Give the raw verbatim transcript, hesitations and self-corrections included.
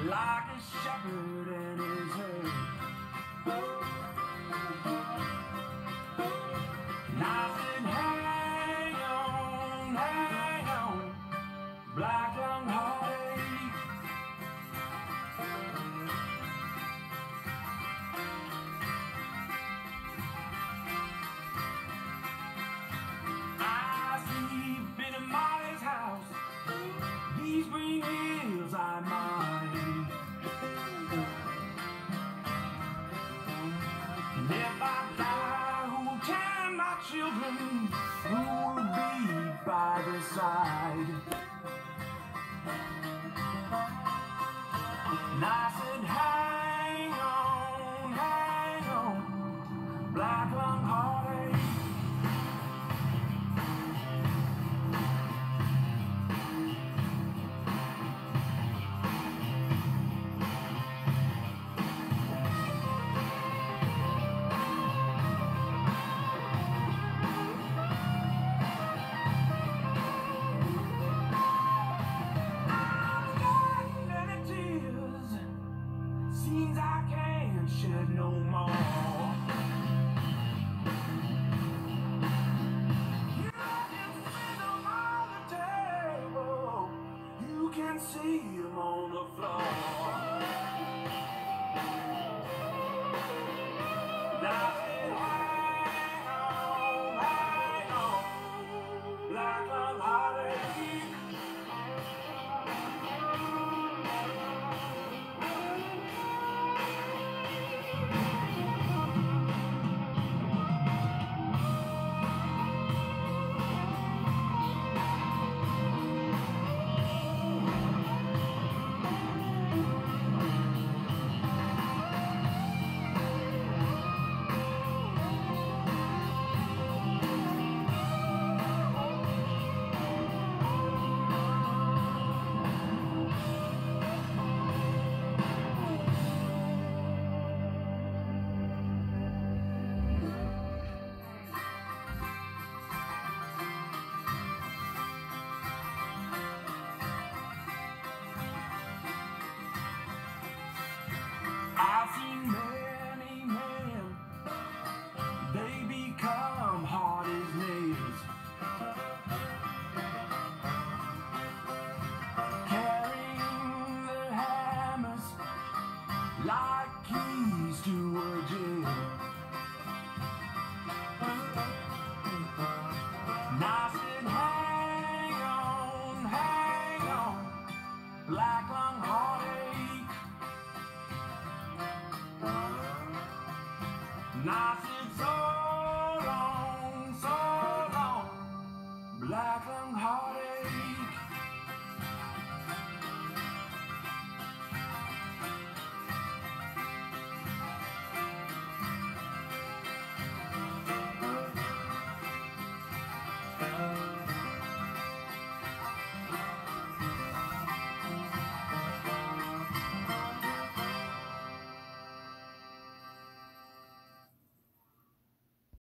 like a shepherd and his herd. And I said, hang on, hang on, black young heartache. I sleep in a Molly's house, these green hills are mine. And if I die, who'll tend my children? Who will be by the side? And I said, hang on, hang on, black lung heartache. Seems I can't shed no more. You can see them on the table, you can see them on the floor.